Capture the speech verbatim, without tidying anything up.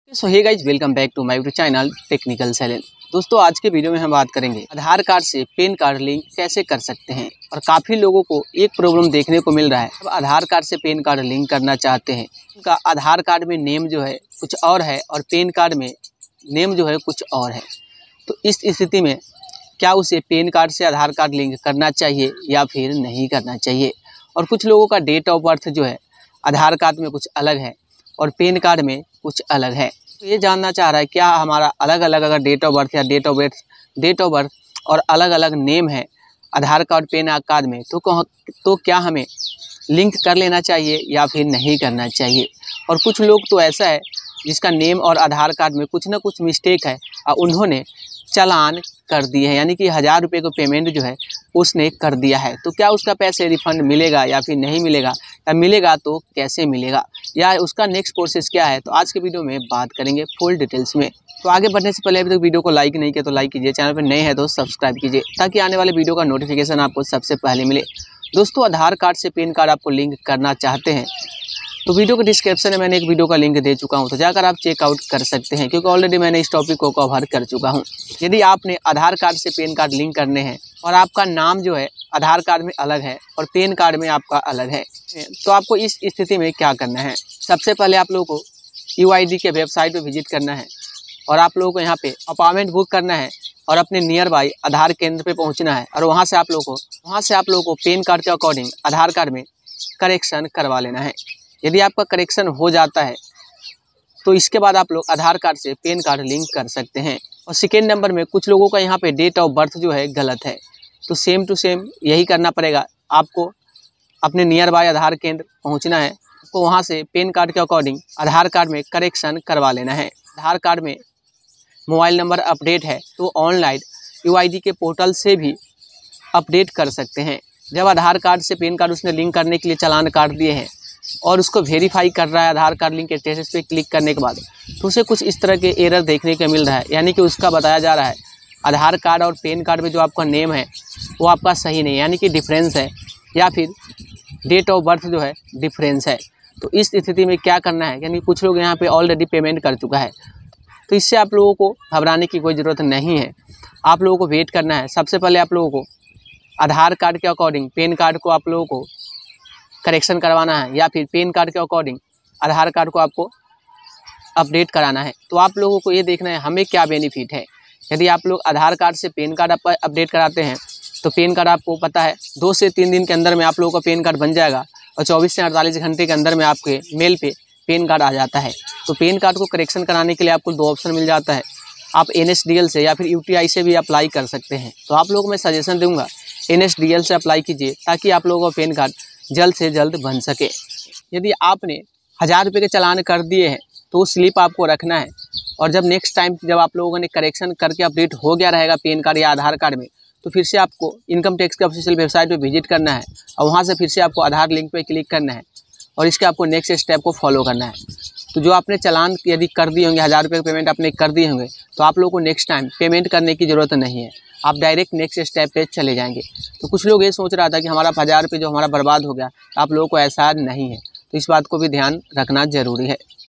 So hey guys, welcome back to my YouTube channel technical सैलेन। दोस्तों, आज के वीडियो में हम बात करेंगे आधार कार्ड से पैन कार्ड लिंक कैसे कर सकते हैं। और काफ़ी लोगों को एक प्रॉब्लम देखने को मिल रहा है, अब आधार कार्ड से पैन कार्ड लिंक करना चाहते हैं, उनका आधार कार्ड में नेम जो है कुछ और है और पैन कार्ड में नेम जो है कुछ और है। तो इस स्थिति में क्या उसे पैन कार्ड से आधार कार्ड लिंक करना चाहिए या फिर नहीं करना चाहिए। और कुछ लोगों का डेट ऑफ बर्थ जो है आधार कार्ड में कुछ अलग है और पैन कार्ड में कुछ अलग है। तो ये जानना चाह रहा है क्या हमारा अलग अलग अगर डेट ऑफ बर्थ या date of birth date of birth और अलग अलग नेम है आधार कार्ड पैन कार्ड में, तो तो क्या हमें लिंक कर लेना चाहिए या फिर नहीं करना चाहिए। और कुछ लोग तो ऐसा है जिसका नेम और आधार कार्ड में कुछ ना कुछ मिस्टेक है और उन्होंने चालान कर दिए हैं, यानी कि हज़ार रुपये को पेमेंट जो है उसने कर दिया है। तो क्या उसका पैसे रिफंड मिलेगा या फिर नहीं मिलेगा, या मिलेगा तो कैसे मिलेगा, या उसका नेक्स्ट प्रोसेस क्या है। तो आज के वीडियो में बात करेंगे फुल डिटेल्स में। तो आगे बढ़ने से पहले अभी तक वीडियो को लाइक नहीं किया तो लाइक कीजिए, चैनल पर नए हैं तो सब्सक्राइब कीजिए ताकि आने वाले वीडियो का नोटिफिकेशन आपको सबसे पहले मिले। दोस्तों, आधार कार्ड से पैन कार्ड आपको लिंक करना चाहते हैं तो वीडियो के डिस्क्रिप्शन में मैंने एक वीडियो का लिंक दे चुका हूं, तो जाकर आप चेकआउट कर सकते हैं, क्योंकि ऑलरेडी मैंने इस टॉपिक को कवर कर चुका हूं। यदि आपने आधार कार्ड से पैन कार्ड लिंक करने हैं और आपका नाम जो है आधार कार्ड में अलग है और पैन कार्ड में आपका अलग है, तो आपको इस स्थिति में क्या करना है। सबसे पहले आप लोगों को यू आई डी के वेबसाइट पर विजिट करना है और आप लोगों को यहाँ पे अपॉइंटमेंट बुक करना है और अपने नियर बाई आधार केंद्र पे पहुँचना है। और वहाँ से आप लोगों को वहाँ से आप लोगों को पैन कार्ड के अकॉर्डिंग आधार कार्ड में करेक्शन करवा लेना है। यदि आपका करेक्शन हो जाता है तो इसके बाद आप लोग आधार कार्ड से पैन कार्ड लिंक कर सकते हैं। और सेकेंड नंबर में कुछ लोगों का यहाँ पे डेट ऑफ बर्थ जो है गलत है, तो सेम टू सेम यही करना पड़ेगा। आपको अपने नियर बाय आधार केंद्र पहुँचना है, आपको वहाँ से पैन कार्ड के अकॉर्डिंग आधार कार्ड में करेक्शन करवा लेना है। आधार कार्ड में मोबाइल नंबर अपडेट है तो ऑनलाइन यू आई डी के पोर्टल से भी अपडेट कर सकते हैं। जब आधार कार्ड से पैन कार्ड उसने लिंक करने के लिए चालान काट दिए हैं और उसको वेरीफाई कर रहा है आधार कार्ड लिंक के स्टेटस पे क्लिक करने के बाद, तो उसे कुछ इस तरह के एरर देखने को मिल रहा है, यानी कि उसका बताया जा रहा है आधार कार्ड और पैन कार्ड में जो आपका नेम है वो आपका सही नहीं है, यानी कि डिफरेंस है, या फिर डेट ऑफ बर्थ जो है डिफरेंस है। तो इस स्थिति में क्या करना है, यानी कुछ लोग यहाँ पे ऑलरेडी पेमेंट कर चुका है, तो इससे आप लोगों को घबराने की कोई ज़रूरत नहीं है। आप लोगों को वेट करना है। सबसे पहले आप लोगों को आधार कार्ड के अकॉर्डिंग पैन कार्ड को आप लोगों को करेक्शन करवाना है, या फिर पैन कार्ड के अकॉर्डिंग आधार कार्ड को आपको अपडेट कराना है। तो आप लोगों को ये देखना है हमें क्या बेनिफिट है। यदि आप लोग आधार कार्ड से पैन कार्ड आप अपडेट कराते हैं तो पैन कार्ड आपको पता है दो से तीन दिन के अंदर में आप लोगों का पैन कार्ड बन जाएगा और चौबीस से अड़तालीस घंटे के अंदर में आपके मेल पे पैन कार्ड आ जाता है। तो पैन कार्ड को करेक्शन कराने के लिए आपको दो ऑप्शन मिल जाता है, आप एन एस डी एल से या फिर यू टी आई से भी अप्लाई कर सकते हैं। तो आप लोगों को मैं सजेशन दूंगा एन एस डी एल से अप्लाई कीजिए ताकि आप लोगों का पैन कार्ड जल्द से जल्द बन सके। यदि आपने हज़ार रुपये के चालान कर दिए हैं तो वो स्लिप आपको रखना है, और जब नेक्स्ट टाइम जब आप लोगों ने करेक्शन करके अपडेट हो गया रहेगा पैन कार्ड या आधार कार्ड में, तो फिर से आपको इनकम टैक्स के ऑफिशियल वेबसाइट पे विजिट करना है और वहाँ से फिर से आपको आधार लिंक पे क्लिक करना है और इसके आपको नेक्स्ट स्टेप को फॉलो करना है। तो जो आपने चालान यदि कर दिए होंगे, हज़ार रुपये का पेमेंट आपने कर दिए होंगे, तो आप लोगों को नेक्स्ट टाइम पेमेंट करने की ज़रूरत नहीं है, आप डायरेक्ट नेक्स्ट स्टेप पे चले जाएंगे। तो कुछ लोग ये सोच रहा था कि हमारा हज़ार रुपये जो हमारा बर्बाद हो गया, आप लोगों को ऐसा नहीं है, तो इस बात को भी ध्यान रखना ज़रूरी है।